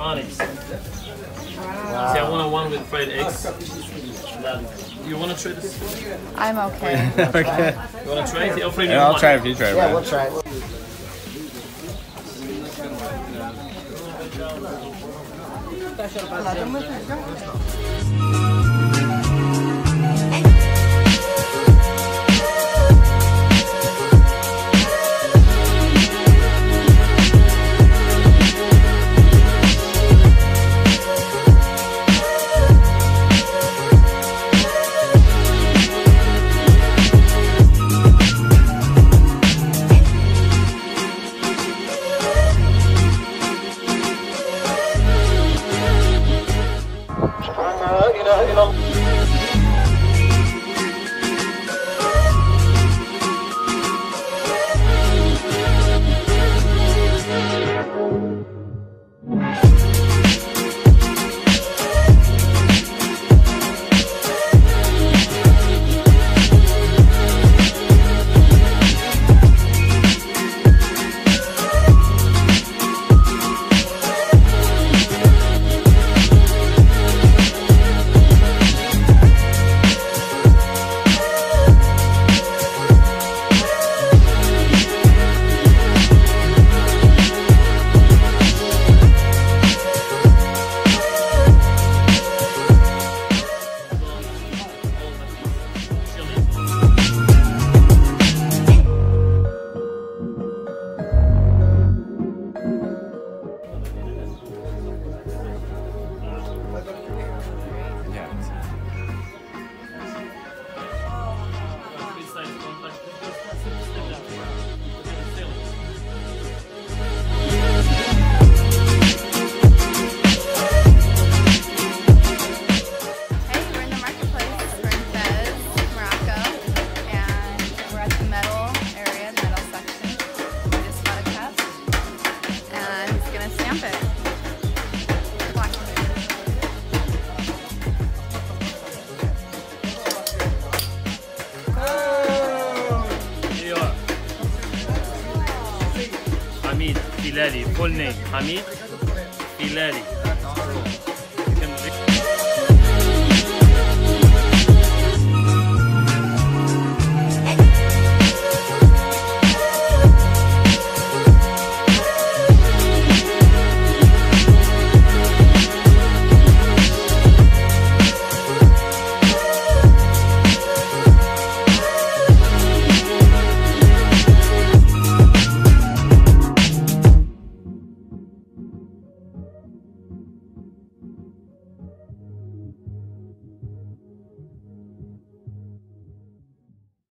onyx. Wow. See, I want one with fried eggs. You want to try this? I'm okay. Okay. You want to try it? I'll try it if you try it. Yeah, we'll try it. Hamid Filali, full name Hamid Filali.